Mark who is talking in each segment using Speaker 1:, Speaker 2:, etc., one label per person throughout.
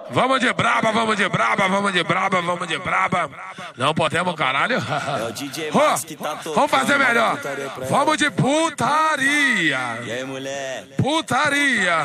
Speaker 1: Vamos de braba, vamos de braba, vamos de braba, vamos de braba. Não podemos, caralho.
Speaker 2: É o DJ Max que tá tocando.
Speaker 1: Vamos fazer melhor. Vamos de putaria.
Speaker 2: E aí, moleque?
Speaker 1: Putaria.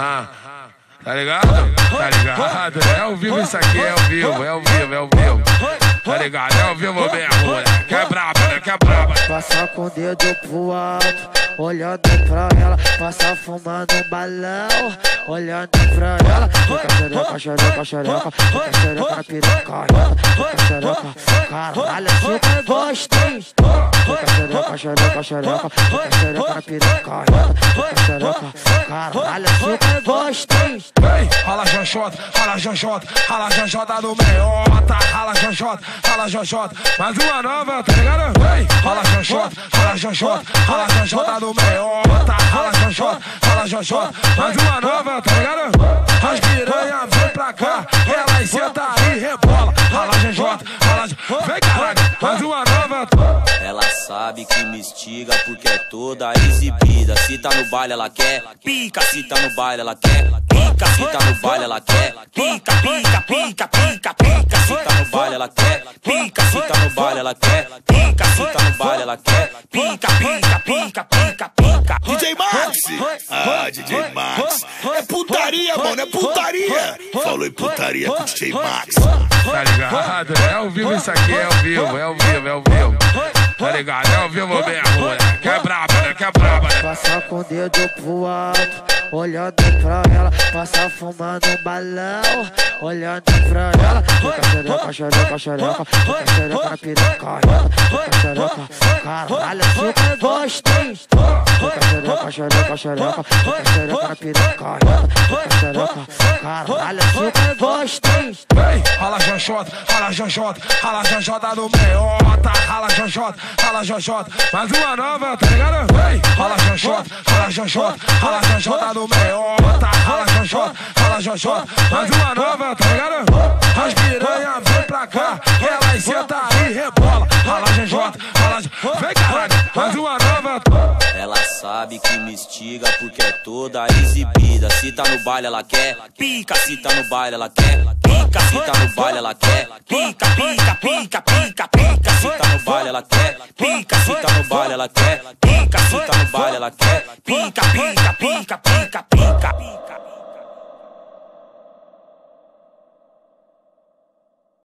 Speaker 1: Tá ligado? Tá ligado? É ao vivo isso aqui, é ao vivo, é ao vivo, é ao vivo. Tá ligado? É ao vivo mesmo, moleque. Que é braba, né? Que é braba.
Speaker 3: Passa com o dedo pro alto, olhando pra ela. Passa fumando um balão, olhando pra ela. Fica xereca, xereca, xereca. Fica xereca na piroca, fica xereca. Caralho, fica gostei. Fica xereca, xereca, xereca. Fica xereca na piroca, fica xereca. Caralho, fica gostei.
Speaker 1: Rala Janjota, rala Janjota, rala Janjota no meiota. Rala Janjota, rala Janjota. Mais uma nova, tá ligado? Rala Janjota, rala Janjota, rala Janjota no meiota. Rala Janjota, rala Janjota. Mais uma nova, tá ligado? As piranha vem pra cá, elas senta e rebola. Rala Janjota, rala Janjota. Vem caralho, mais uma nova.
Speaker 2: Ela sabe que me instiga porque é toda exibida. Se tá no baile ela quer pica, se tá no baile ela quer pica, se tá no baile ela quer pica, pica, pica, pica, pica. Se tá no baile ela quer pica, se tá no baile ela quer pica, se tá no baile ela quer pica, pica, pica, pica, pica.
Speaker 4: DJ Max! Ah, DJ Max! É putaria, mano, é putaria! Falou em putaria com o DJ Max.
Speaker 1: Tá ligado? É ao vivo isso aqui, é ao vivo, é ao vivo, é ao vivo. Tá ligado? É ao vivo mesmo, moleque. Que é braba, né? Que é braba, né?
Speaker 3: Passa com o dedo pro alto, olhando pra ela. Passa fumando um balão, olhando pra ela. Fica xereca, xereca, xereca. Fica xereca na piroca, fica xereca. Caralho, fica gostei. Fica xereca, xereca, xereca. Fica xereca na piroca, fica xereca. Caralho, fica gostei.
Speaker 1: Rala Janjota, rala Janjota, rala Janjota no meiota. Rala Janjota, rala Janjota. Mais uma nova, tá ligado? Rala Janjota, rala Janjota, rala Janjota no meiota. Rala Janjota, rala Janjota. Mais uma nova, tá ligado? As piranha vem pra cá, elas senta e rebola. Rala Janjota, rala Janjota. Vem caralho, mais uma nova.
Speaker 2: Ela sabe que me instiga porque é toda exibida. Se tá no baile ela quer pica, se tá no baile ela quer pica, se tá no baile ela quer pica, pica, pica, pica, pica. Se tá no baile ela quer pica, se tá no baile ela quer pica, se tá no baile ela quer pica, pica, pica, pica.